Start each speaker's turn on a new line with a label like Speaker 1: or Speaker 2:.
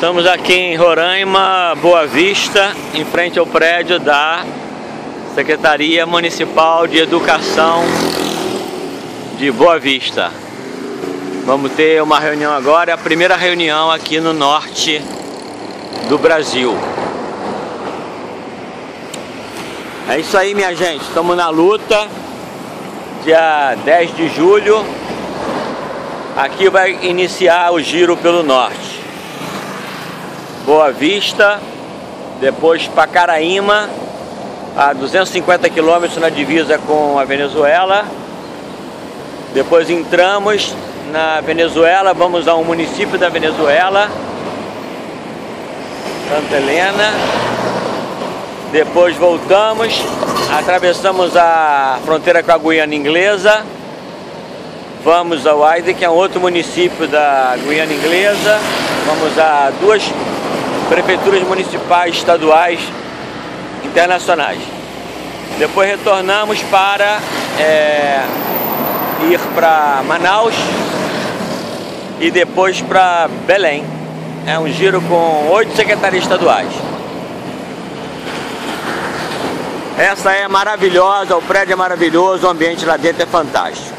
Speaker 1: Estamos aqui em Roraima, Boa Vista, em frente ao prédio da Secretaria Municipal de Educação de Boa Vista. Vamos ter uma reunião agora, a primeira reunião aqui no norte do Brasil. É isso aí, minha gente, estamos na luta. Dia 10 de julho, aqui vai iniciar o giro pelo norte. Boa Vista, depois Pacaraíma, a 250 quilômetros na divisa com a Venezuela. Depois entramos na Venezuela, vamos a um município da Venezuela, Santa Helena. Depois voltamos, atravessamos a fronteira com a Guiana Inglesa. Vamos ao Aide, que é um outro município da Guiana Inglesa. Vamos a duas prefeituras municipais, estaduais, internacionais. Depois retornamos para ir para Manaus e depois para Belém. É um giro com 8 secretarias estaduais. Essa é maravilhosa, o prédio é maravilhoso, o ambiente lá dentro é fantástico.